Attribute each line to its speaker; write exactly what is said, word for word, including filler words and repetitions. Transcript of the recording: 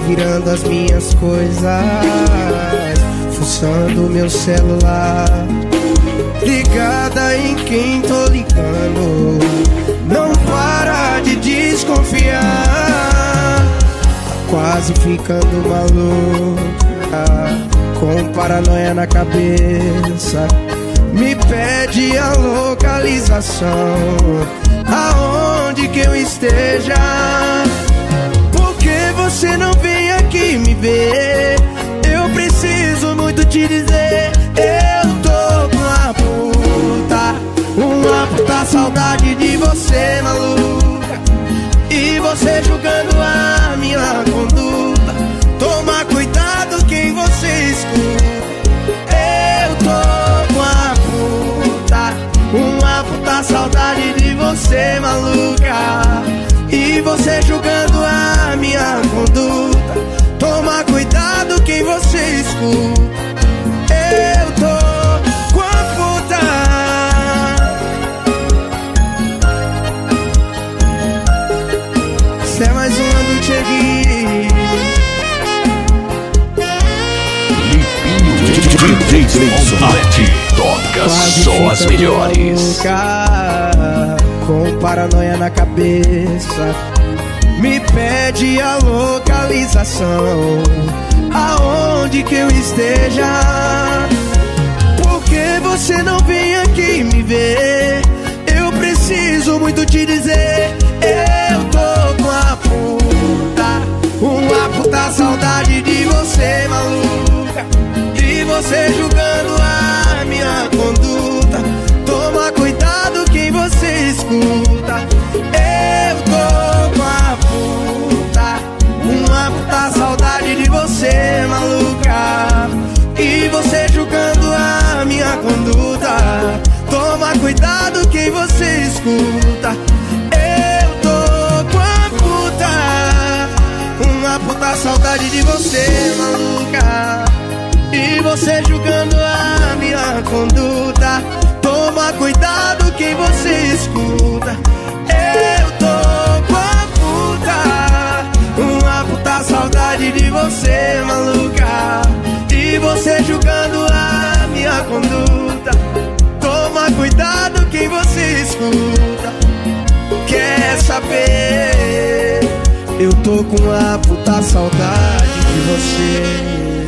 Speaker 1: revirando as minhas coisas, fuçando meu celular. Ligada em quem tô ligando, não para de desconfiar. Tá quase ficando maluca, com paranoia na cabeça. Me pede a localização, aonde que eu esteja. Por que você não vem aqui me ver? Eu preciso muito te dizer. Eu tô com uma puta, uma puta saudade de você, maluca. E você julgando a minha conduta. Toma cuidado quem você escuta. Eu tô com uma puta, uma puta saudade de você, maluca. E você julgando a minha conduta. Toma cuidado quem você escuta. Eu tô com a puta. Isso é mais uma do Thierry.
Speaker 2: D J Leite toca só as melhores.
Speaker 1: Louca, com paranoia na cabeça. Me pede a localização, aonde que eu esteja. Por que você não vem aqui me ver? Eu preciso muito te dizer. Eu tô com a puta, uma puta saudade de você, maluca. E você julgando a minha conduta. Toma cuidado quem você escuta. Eu tô com a puta, uma puta saudade de você, maluca. E você julgando a minha conduta. Toma cuidado quem você escuta. Eu tô com a puta, uma puta saudade de você, maluca. E você julgando a minha conduta. Toma cuidado quem você escuta. Eu tô com a puta, uma puta saudade de você, maluca. E você julgando a minha conduta. Toma cuidado quem você escuta. Quer saber? Eu tô com a puta saudade de você.